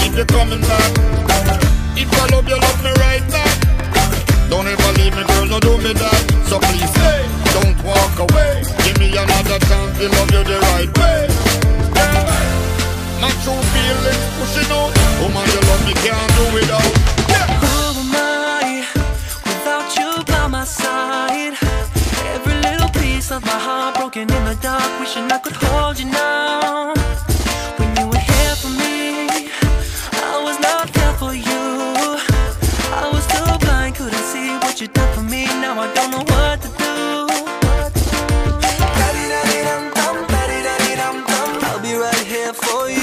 if you're coming back. If I love you, love me right back. Don't ever leave me, girl, no do me that. So please stay, don't walk away. Give me another chance to love you the right way. Yeah. My true feelings pushing out. Woman, you love me, can't do without. Yeah. Who am I without you by my side? Every little piece of my heart broken in the dark, wishing I could hold you now. When you were here for me, I was not there for you. I was too blind, couldn't see what you done for me. Now I don't know what to do. I'll be right here for you.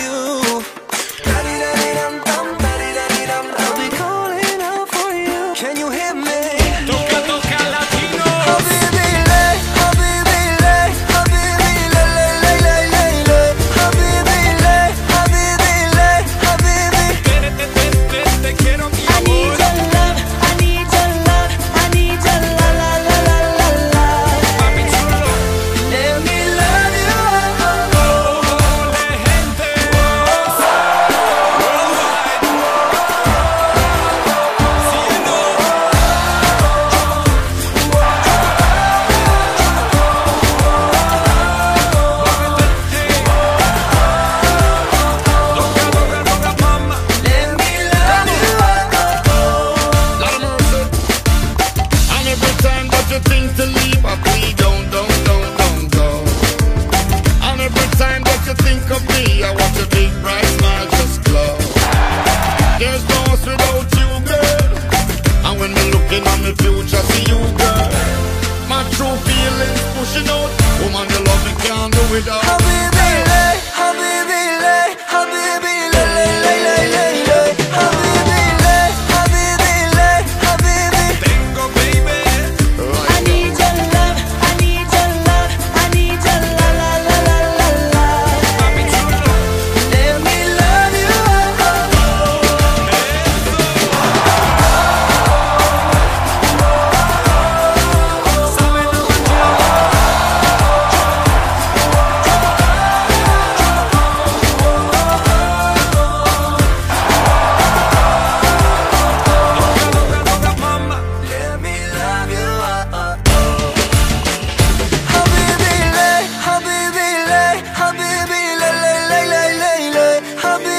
I'll be calling out for you. Can you hear me?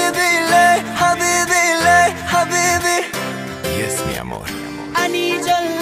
Yes, mi amor. I need your love.